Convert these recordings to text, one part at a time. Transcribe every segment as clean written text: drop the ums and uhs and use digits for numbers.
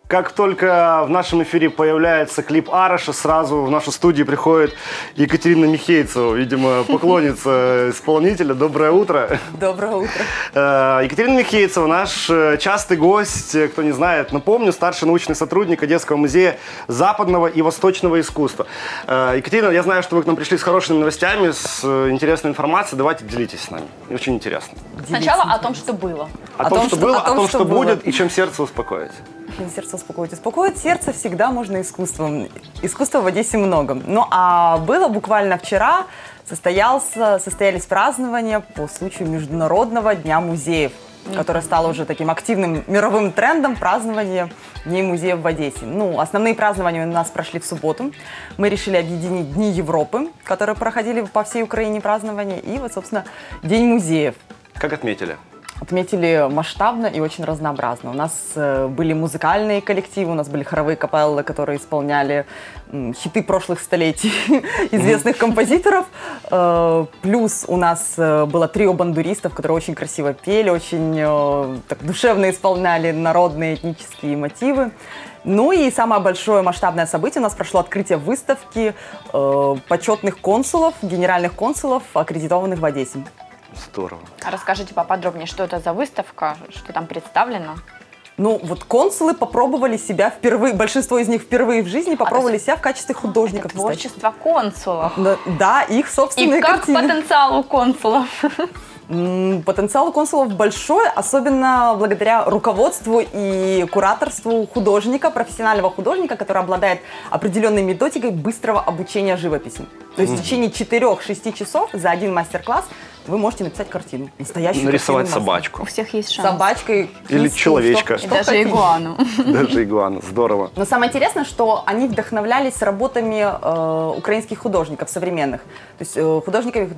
Как только в нашем эфире появляется клип Ароша, сразу в нашу студию приходит Екатерина Михейцева, видимо, поклонница исполнителя. Доброе утро. Доброе утро. Екатерина Михейцева, наш частый гость, кто не знает, напомню, старший научный сотрудник Одесского музея западного и восточного искусства. Екатерина, я знаю, что вы к нам пришли с хорошими новостями, с интересной информацией. Давайте делитесь с нами. Очень интересно. Сначала о том, что было. О том, что было, о том, что будет, и чем сердце успокоите. Сердце успокоить. Успокоить сердце всегда можно искусством. Искусства в Одессе много. Ну, а было буквально вчера, состоялись празднования по случаю Международного дня музеев, которое стало уже таким активным мировым трендом празднования Дней музеев в Одессе. Ну, основные празднования у нас прошли в субботу. Мы решили объединить Дни Европы, которые проходили по всей Украине празднования, и вот, собственно, День музеев. Как отметили? Отметили масштабно и очень разнообразно. У нас были музыкальные коллективы, у нас были хоровые капеллы, которые исполняли хиты прошлых столетий известных композиторов. Плюс у нас было трио бандуристов, которые очень красиво пели, очень так душевно исполняли народные этнические мотивы. Ну и самое большое масштабное событие у нас прошло открытие выставки почетных консулов, генеральных консулов, аккредитованных в Одессе. Здорово. Расскажите поподробнее, что это за выставка, что там представлено? Ну, вот консулы попробовали себя впервые, большинство из них впервые в жизни попробовали себя в качестве художников. Это творчество консулов. Да, их собственные И как картины. потенциал у консулов? Потенциал у консулов большой, особенно благодаря руководству и кураторству художника, профессионального художника, который обладает определенной методикой быстрого обучения живописи. То есть в течение 4-6 часов за один мастер-класс вы можете написать картину. Настоящую нарисовать картину собачку. У всех есть шанс. Собачкой. Или человечка. И даже игуану. Даже игуану. Здорово. Но самое интересное, что они вдохновлялись работами украинских художников современных. То есть художников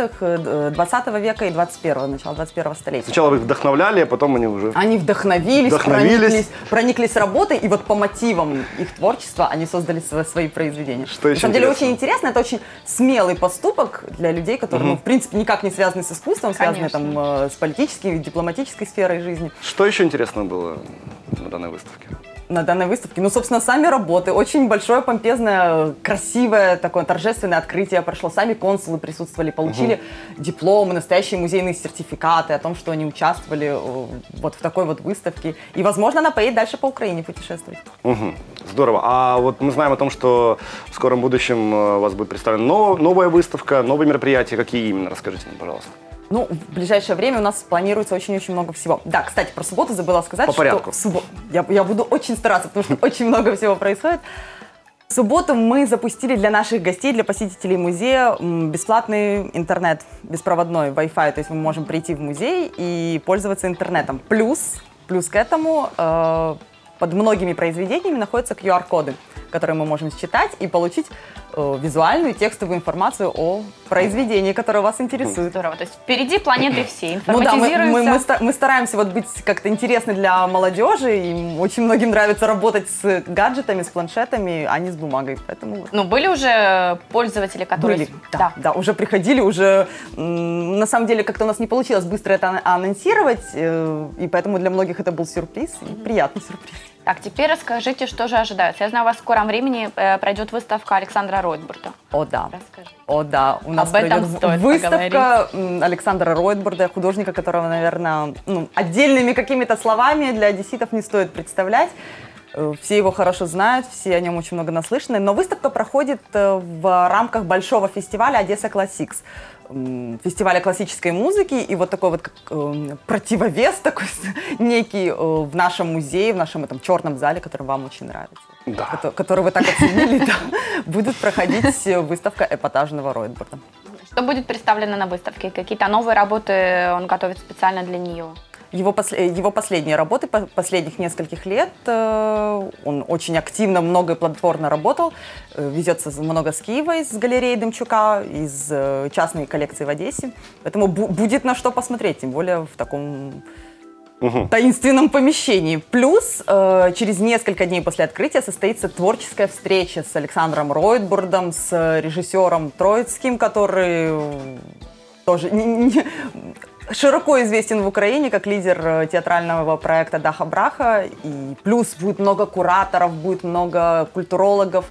20 века и 21-го, начала 21-го столетия. Сначала вы их вдохновляли, а потом они уже... Они вдохновились, прониклись работой, и вот по мотивам их творчества они создали свои произведения. Что еще На самом деле интересно? очень интересно, это очень смелый поступок для людей, которые, в принципе, никак не связаны с искусством, связаны там, с политической, дипломатической сферой жизни. Что еще интересного было на данной выставке? На данной выставке, ну, собственно, сами работы. Очень большое, помпезное, красивое, такое торжественное открытие прошло. Сами консулы присутствовали, получили дипломы, настоящие музейные сертификаты о том, что они участвовали вот в такой вот выставке. И, возможно, она поедет дальше по Украине путешествовать. Здорово. А вот мы знаем о том, что в скором будущем у вас будет представлена новая выставка, новые мероприятия. Какие именно? Расскажите нам, пожалуйста. Ну, в ближайшее время у нас планируется очень-очень много всего. Да, кстати, про субботу забыла сказать, по порядку. Что я буду очень стараться, потому что очень много всего происходит. В субботу мы запустили для наших гостей, для посетителей музея бесплатный интернет, беспроводной Wi-Fi. То есть мы можем прийти в музей и пользоваться интернетом. Плюс к этому под многими произведениями находятся QR-коды, которые мы можем считать и получить визуальную текстовую информацию о произведении, которое вас интересует. Здорово. То есть впереди планеты всей. Ну да, Информатизируемся. мы стараемся вот быть как-то интересны для молодежи, и очень многим нравится работать с гаджетами, с планшетами, а не с бумагой, поэтому... Ну, были уже пользователи, которые... Были, да, уже приходили, уже... На самом деле, как-то у нас не получилось быстро это анонсировать, и поэтому для многих это был сюрприз, и приятный сюрприз. Так, теперь расскажите, что же ожидается. Я знаю, у вас в скором времени пройдет выставка Александра Ройтбурда. О, да. Расскажи. О, да. У нас Об этом пройдет стоит выставка Александра Ройтбурда, художника, которого, наверное, отдельными какими-то словами для одесситов не стоит представлять. Все его хорошо знают, все о нем очень много наслышаны. Но выставка проходит в рамках большого фестиваля «Одесса Классикс», фестиваля классической музыки, и вот такой вот противовес такой некий в нашем музее, в нашем этом черном зале, который вам очень нравится, который вы так оценили, будет проходить выставка эпатажного Ройтбурда. Что будет представлено на выставке? Какие-то новые работы он готовит специально для нее? Его последние работы, последних нескольких лет, он очень активно, много и плодотворно работал. Везется много с Киева, из галереи Демчука, из частной коллекции в Одессе. Поэтому будет на что посмотреть, тем более в таком таинственном помещении. Плюс через несколько дней после открытия состоится творческая встреча с Александром Ройтбурдом, с режиссером Троицким, который тоже... широко известен в Украине как лидер театрального проекта «Даха Браха». И плюс будет много кураторов, будет много культурологов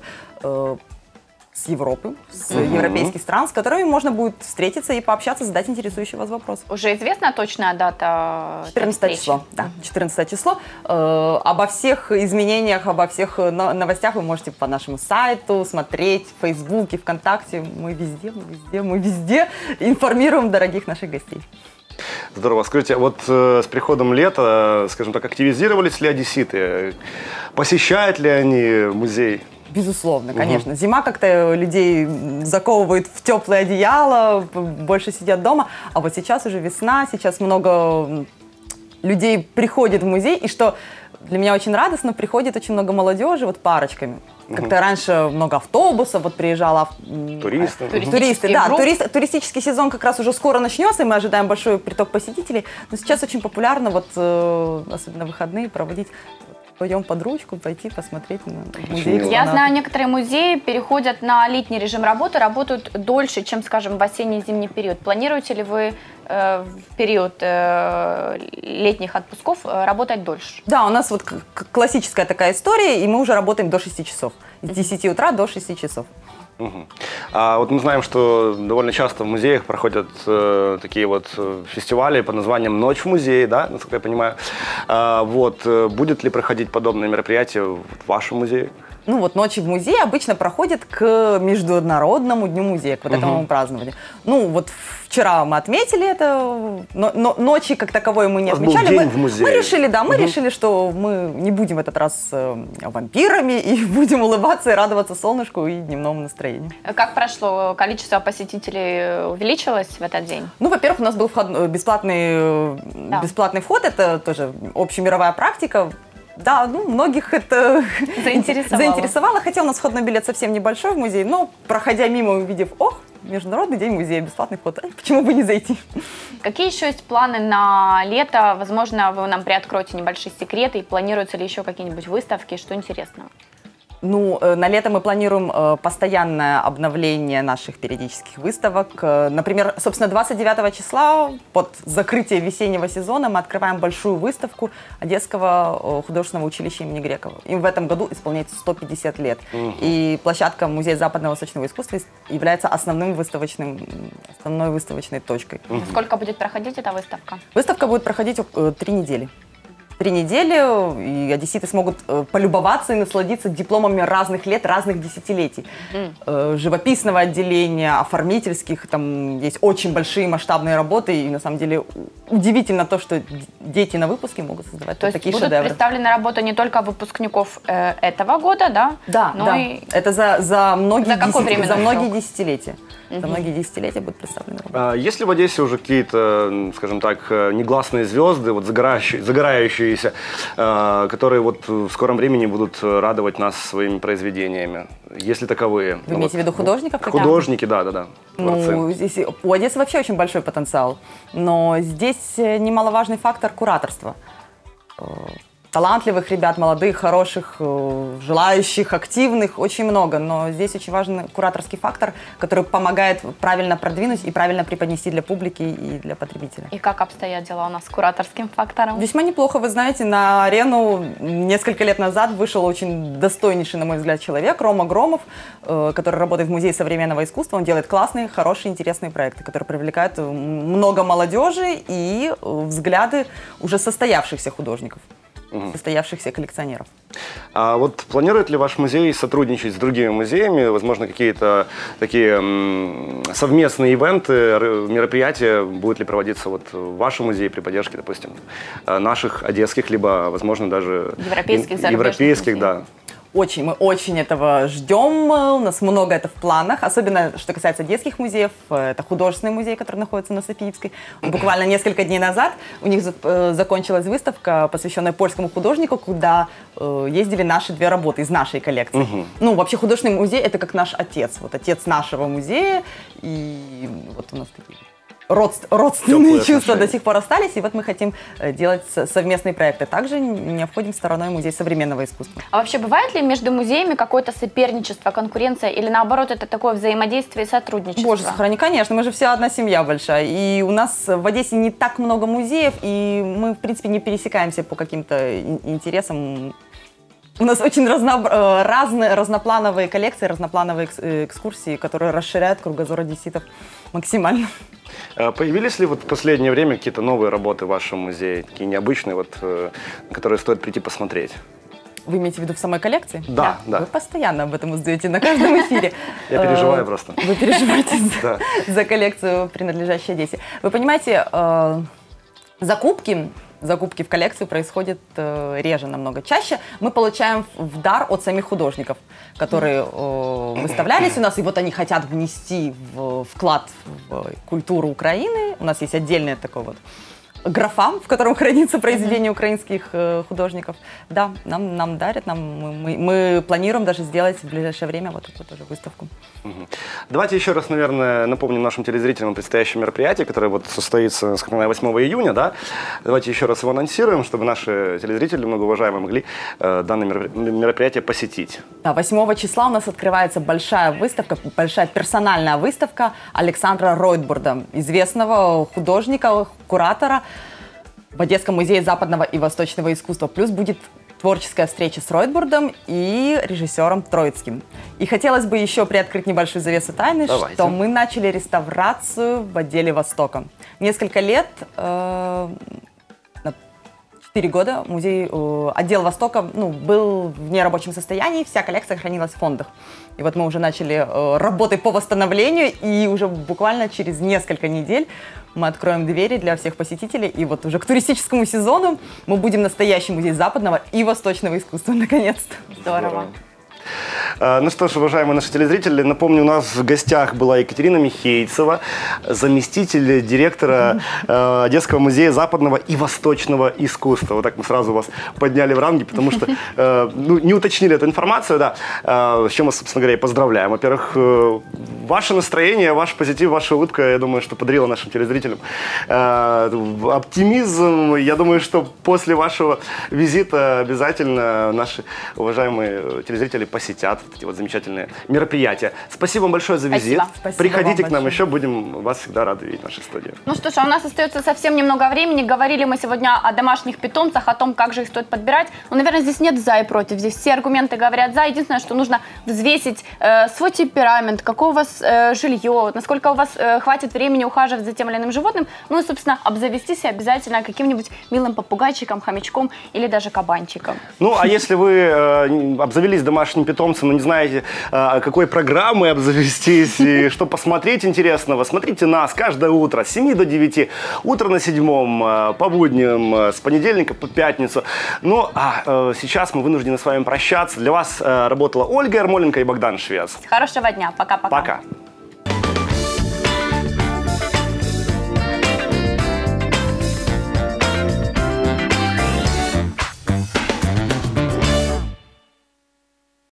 с Европы, с европейских стран, с которыми можно будет встретиться и пообщаться, задать интересующий вас вопрос. Уже известна точная дата? 14 число, да, 14 число. Обо всех изменениях, обо всех новостях вы можете по нашему сайту смотреть, в Фейсбуке, ВКонтакте. Мы везде информируем дорогих наших гостей. Здорово. Скажите, вот с приходом лета, скажем так, активизировались ли одесситы? Посещают ли они музей? Безусловно, конечно. Зима как-то людей заковывает в теплое одеяло, больше сидят дома. А вот сейчас уже весна, сейчас много людей приходит в музей. И что для меня очень радостно, приходит очень много молодежи, вот парочками. Как-то раньше много автобусов, вот приезжало... Туристы, да. Туристический сезон как раз уже скоро начнется, и мы ожидаем большой приток посетителей. Но сейчас очень популярно, вот особенно в выходные, проводить... Пойдем под ручку, пойти посмотреть на музей. Я знаю, некоторые музеи переходят на летний режим работы, работают дольше, чем, скажем, в осенне-зимний период. Планируете ли вы в период летних отпусков работать дольше? Да, у нас вот классическая такая история, и мы уже работаем до 6 часов. С 10 утра до 6 часов. А вот мы знаем, что довольно часто в музеях проходят такие вот фестивали под названием «Ночь в музее», да, насколько я понимаю. Будет ли проходить подобное мероприятие в вашем музее? Ну вот ночи в музее обычно проходят к Международному дню музея, к вот этому празднованию. Ну вот вчера мы отметили это, но ночи как таковой мы не отмечали. Был день в музее. Мы решили, что мы не будем в этот раз вампирами и будем улыбаться и радоваться солнышку и дневному настроению. Как прошло? Количество посетителей увеличилось в этот день? Ну, во-первых, у нас был бесплатный вход, это тоже общемировая практика. Да, ну, многих это заинтересовало. Хотя у нас входной билет совсем небольшой в музей, но, проходя мимо, увидев, Международный день музея, бесплатный вход, почему бы не зайти? Какие еще есть планы на лето? Возможно, вы нам приоткроете небольшие секреты, и планируются ли еще какие-нибудь выставки, что интересного? Ну, на лето мы планируем постоянное обновление наших периодических выставок. Например, собственно, 29 числа под закрытие весеннего сезона мы открываем большую выставку Одесского художественного училища имени Грекова. Им в этом году исполняется 150 лет. И площадка Музея западного восточного искусства является основной выставочной точкой. Сколько будет проходить эта выставка? Выставка будет проходить 3 недели. 3 недели, и одесситы смогут полюбоваться и насладиться дипломами разных лет, разных десятилетий. Живописного отделения, оформительских, там есть очень большие масштабные работы, и на самом деле удивительно то, что дети на выпуске могут создавать такие шедевры. То есть будут представлены работы не только выпускников этого года, да? Да, но да. И... Это за многие десятилетия. За многие десятилетия будут представлены работы. Есть ли в Одессе уже какие-то, скажем так, негласные звезды, вот загорающиеся, которые вот в скором времени будут радовать нас своими произведениями? Есть ли таковые? Вы имеете в виду художников? Художники, да. Ну, здесь, у Одессы вообще очень большой потенциал, но здесь немаловажный фактор кураторства. Талантливых ребят, молодых, хороших, желающих, активных, очень много. Но здесь очень важен кураторский фактор, который помогает правильно продвинуть и правильно преподнести для публики и для потребителя. И как обстоят дела у нас с кураторским фактором? Весьма неплохо. Вы знаете, на арену несколько лет назад вышел очень достойнейший, на мой взгляд, человек, Рома Громов, который работает в Музее современного искусства. Он делает классные, хорошие, интересные проекты, которые привлекают много молодежи и взгляды уже состоявшихся художников. Состоявшихся коллекционеров. А вот планирует ли ваш музей сотрудничать с другими музеями? Возможно, какие-то такие совместные ивенты, мероприятия будут ли проводиться вот в вашем музее при поддержке, допустим, наших одесских, либо, возможно, даже европейских, да. Мы очень этого ждем, у нас много это в планах, особенно что касается детских музеев, это художественный музей, который находится на Софиевской. Буквально несколько дней назад у них закончилась выставка, посвященная польскому художнику, куда ездили наши 2 работы из нашей коллекции. Ну, вообще художественный музей это как наш отец, вот отец нашего музея, и вот у нас такие родственные Теплые чувства отношения. до сих пор остались, и вот мы хотим делать совместные проекты. Также не обходим стороной музей современного искусства. А вообще бывает ли между музеями какое-то соперничество, конкуренция или наоборот это такое взаимодействие и сотрудничество? Боже, сохрани, конечно, мы же вся одна семья большая, и у нас в Одессе не так много музеев, и мы, в принципе, не пересекаемся по каким-то интересам. У нас очень разные, разноплановые коллекции, разноплановые экскурсии, которые расширяют кругозор одесситов максимально. Появились ли вот в последнее время какие-то новые работы в вашем музее, такие необычные, вот, на которые стоит прийти посмотреть? Вы имеете в виду в самой коллекции? Да, да. Вы постоянно об этом узнаете на каждом эфире. Я переживаю просто. Вы переживаете Да. за коллекцию, принадлежащую Одессе. Вы понимаете, закупки в коллекцию происходят реже намного. Чаще мы получаем в дар от самих художников, которые выставлялись у нас, и вот они хотят внести вклад в культуру Украины. У нас есть отдельный такой вот графа, в котором хранится произведение украинских художников. Да, нам дарят, мы планируем даже сделать в ближайшее время вот эту тоже выставку. Давайте еще раз, наверное, напомним нашим телезрителям о предстоящем мероприятии, которое вот состоится, насколько я знаю, 8 июня, да? Давайте еще раз его анонсируем, чтобы наши телезрители, многоуважаемые, могли данное мероприятие посетить. Да, 8 числа у нас открывается большая выставка, большая персональная выставка Александра Ройтбурда, известного художника, куратора в Одесском музее западного и восточного искусства. Плюс будет творческая встреча с Ройтбурдом и режиссером Троицким. И хотелось бы еще приоткрыть небольшую завесу тайны, Давайте. что мы начали реставрацию в отделе Востока. Несколько лет, 4 года, отдел Востока был в нерабочем состоянии, вся коллекция хранилась в фондах. И вот мы уже начали работы по восстановлению, и уже буквально через несколько недель мы откроем двери для всех посетителей. И вот уже к туристическому сезону мы будем настоящий музей западного и восточного искусства, наконец-то. Здорово. Ну что ж, уважаемые наши телезрители, напомню, у нас в гостях была Екатерина Михейцева, заместитель директора Одесского музея западного и восточного искусства. Вот так мы сразу вас подняли в ранге, потому что не уточнили эту информацию, да, с чем мы, собственно говоря, и поздравляем. Во-первых, ваше настроение, ваш позитив, ваша улыбка, я думаю, что подарила нашим телезрителям оптимизм. Я думаю, что после вашего визита обязательно наши уважаемые телезрители посетят вот эти вот замечательные мероприятия. Спасибо вам большое за визит. Спасибо Приходите вам к нам большое. еще, будем вас всегда рады видеть в нашей студии. Ну что ж, а у нас остается совсем немного времени. Говорили мы сегодня о домашних питомцах, о том, как же их стоит подбирать. Ну, наверное, здесь нет за и против. Здесь все аргументы говорят за. Единственное, что нужно взвесить свой темперамент, какое у вас жилье, насколько у вас хватит времени ухаживать за тем или иным животным. Ну и, собственно, обзавестись обязательно каким-нибудь милым попугайчиком, хомячком или даже кабанчиком. Ну, а если вы обзавелись домашним питомцем, но не знаете, какой программой обзавестись и что посмотреть интересного, смотрите нас каждое утро с 7 до 9, утро на 7, по будням, с понедельника по пятницу. Ну, а сейчас мы вынуждены с вами прощаться. Для вас работала Ольга Ермоленко и Богдан Швец. Хорошего дня. Пока-пока. Пока.